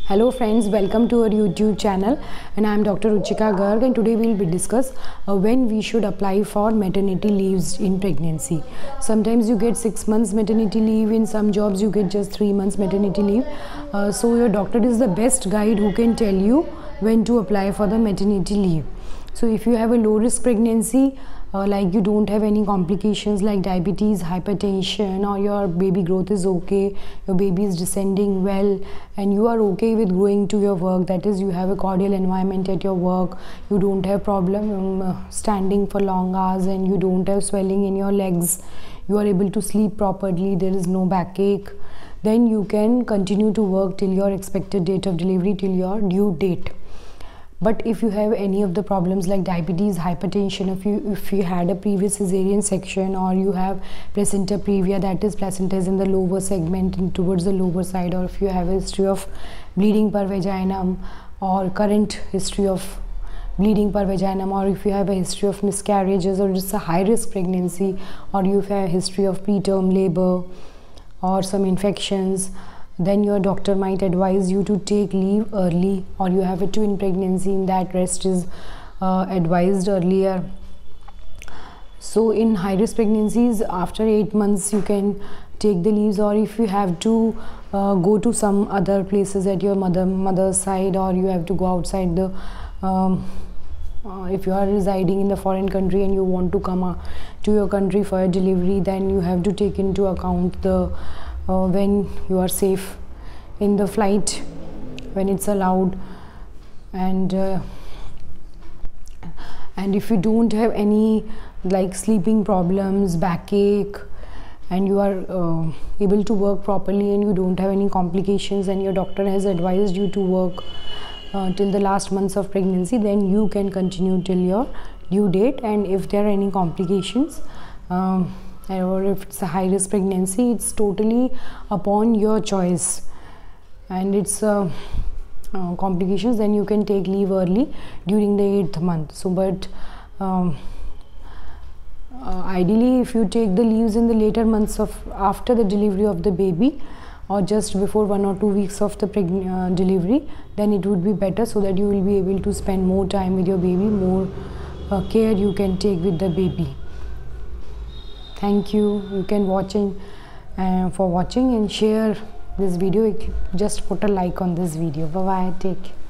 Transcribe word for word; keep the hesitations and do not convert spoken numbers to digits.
Hello friends, welcome to our YouTube channel, and I am Doctor Ruchika Garg, and today we will be discuss uh, when we should apply for maternity leaves in pregnancy. Sometimes you get six months maternity leave, in some jobs you get just three months maternity leave. Uh, so your doctor is the best guide who can tell you when to apply for the maternity leave. So if you have a low risk pregnancy, Uh, like you don't have any complications like diabetes, hypertension, or your baby growth is okay, your baby is descending well, and you are okay with going to your work, that is you have a cordial environment at your work, you don't have problem um, uh, standing for long hours, and you don't have swelling in your legs, you are able to sleep properly, there is no backache, then you can continue to work till your expected date of delivery, till your due date. But if you have any of the problems like diabetes, hypertension, if you if you had a previous cesarean section, or you have placenta previa, that is placenta is in the lower segment and towards the lower side, or if you have a history of bleeding per vaginum, or current history of bleeding per vaginum, or if you have a history of miscarriages, or just a high risk pregnancy, or you have a history of preterm labor or some infections, then your doctor might advise you to take leave early, or you have a twin pregnancy, in that rest is uh, advised earlier. So in high risk pregnancies, after eight months you can take the leaves, or if you have to uh, go to some other places at your mother mother's side, or you have to go outside the um, uh, if you are residing in the foreign country and you want to come uh, to your country for a delivery, then you have to take into account the Uh, when you are safe in the flight, when it's allowed, and uh, and if you don't have any like sleeping problems, backache, and you are uh, able to work properly, and you don't have any complications, and your doctor has advised you to work uh, till the last months of pregnancy, then you can continue till your due date. And if there are any complications, um, or if it's a high risk pregnancy, it's totally upon your choice, and it's uh, uh, complications, then you can take leave early during the eighth month. So but um, uh, ideally, if you take the leaves in the later months of after the delivery of the baby, or just before one or two weeks of the preg- uh, delivery, then it would be better, so that you will be able to spend more time with your baby, more uh, care you can take with the baby. Thank you. You can watching uh, for watching and share this video. Just put a like on this video. Bye bye. Take care.